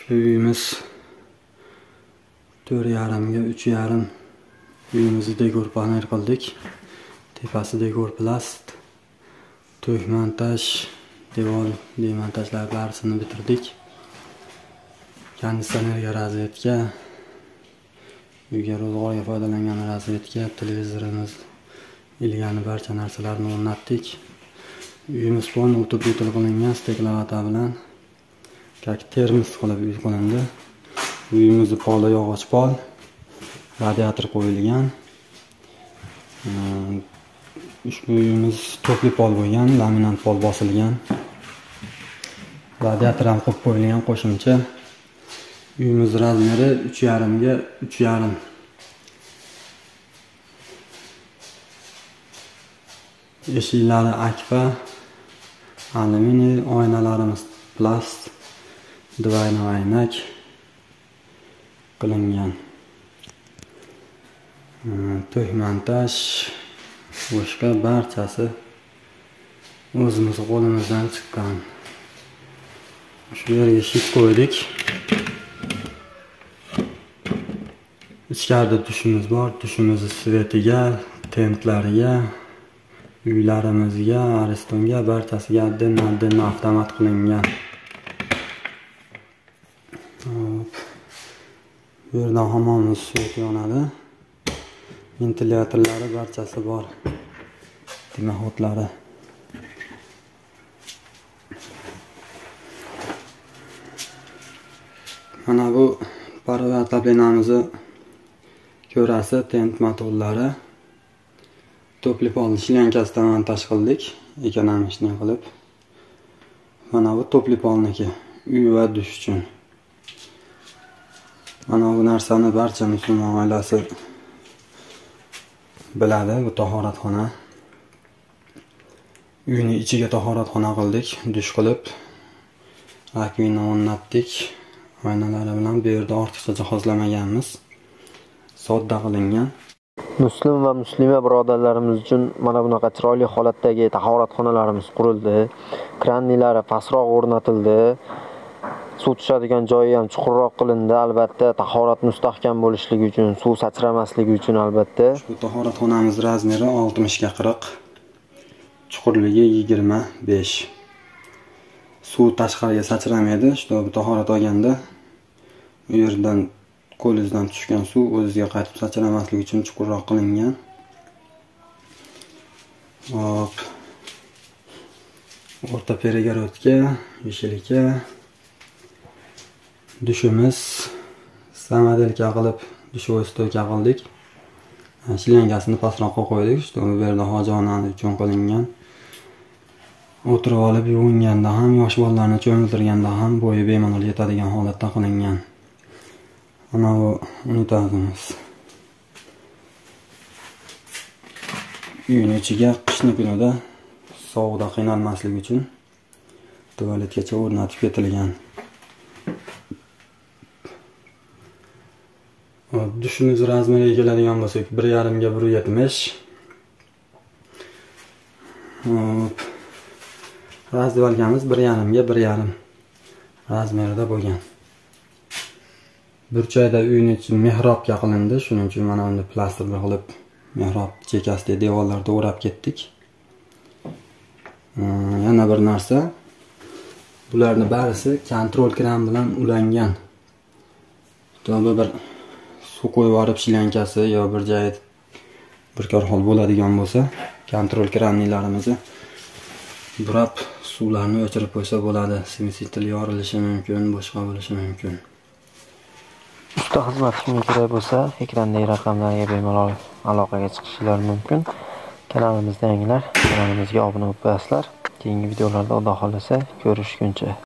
Uyimiz 4,5 ga 3,5. Uyimizni dekor panel qildik. Tepasi dekor plast. To'k montaj, devor demontajlar barisini bitirdik. Konditsionerga razvedka, uyga ro'zg'orga foydalangan razvedka, televizorimiz, ilgani barcha narsalarni o'rnatdik. Uyimiz polni o'tib-o'til qilingan steklavata bilan как termos qilib uy qilindi. Uyimizni poli yog'och pol, radiator qo'yilgan. Ushbu uyimiz to'pli pol bo'lgan, laminat pol bosilgan. Radiator ham qo'yib qo'yilgan qo'shimcha. Uyimiz razmeri 3,5 ga 3,5. Eshiklari akfa, alyuminiy, oynalarimiz plast, двойной aynak qilingan. To'k montaj, boshqa barchasi o'zimiz qo'limizdan chiqqan. Shu yerga shit qo'ydik. Ichkarida dushimiz bor. Dushimizni svetiga, tentlariga, uylarimizga, aristonga barchasiga adden avtomat qilingan. Bu yerda hammamiz svet yonadi. Ventilyatorlari barchasi bor. Dimoxodlari. Mana bu parva tablinamizni ko'rasi, tent motorlari. To'pli polni shlyankasidan montaj qildik, ekonomishni qilib. Mana bu to'pli polniki, uy va dush uchun. Mana bu narsani barcha musulmon oilasi biladi, bu tahoratxona. Uyni ichiga tahoratxona qildik, dush qilib, rakvina o'rnatdik. Oynalari bilan bu yerda ortiqcha jihozlamaganmiz. Sodda qilingan. Muslim va muslima birodarlarimiz uchun mana bunaqa chiroyli holatdagi tahoratxonalarimiz qurildi. Krannilari pastroq o'rnatildi. Suv tushadigan joyi ham chuqurroq qilindi. Albatta, tahorat mustahkam bo'lishligi uchun, suv sachramasligi uchun albatta. Bu tahoratxonamiz razmeri 60 ga 40, chuqurligi 25. Suv tashqariga sachramaydi. Shu tahorat olganda u yerdan qo'lingizdan tushgan suv o'ziga qaytib sachramasligi uchun chuqurroq qilingan. Hop. O'rta peregorodga, yeshilikka. Dushimiz samodelka qilib, dushovoy stoyka qildik. Shlyankasini pastroqqa qo'ydik. Bu yerda hojiona uchun qilingan. O'tirib olib yuvinganda ham, yosh bolalarni cho'miltirganda ham bo'yi bemalol yetadigan holatda qilingan. Mana bu unitazimiz. Uyning ichiga qishni kunida sovuqda qiynalmasligi uchun tualetgacha o'rnatib ketilgan. Dushimiz razmeriga keladigan bo'lsak, 1,5 ga 1,70. Hop. Razvalgamiz 1,5 ga 1,5 razmerida bo'lgan. Burchakda uyning ichi mehrobga qilindi, shuning uchun mana unda plastir qilib mehrob chekasiga devorlarni o'rab ketdik. Yana bir narsa, bularning barisi kontrol kran bilan ulangan. To'g'ri bir suv qo'yib yorib shlyankasi yo bir joy bir kor hol bo'ladigan bo'lsa, kontrol kranlarimizni burab suvlarni o'chirib qo'ysa bo'ladi. Simisitel yorilishi mumkin, boshqa bo'lishi mumkin. Usta xizmatingiz kerak bo'lsa, ekrandagi raqamlarga bemalol aloqaga chiqishingiz mumkin. Kanalimizda yangilar, kanalimizga obuna bo'lib qo'yasizlar. Keyingi videolarda Xudo xolasa ko'rishguncha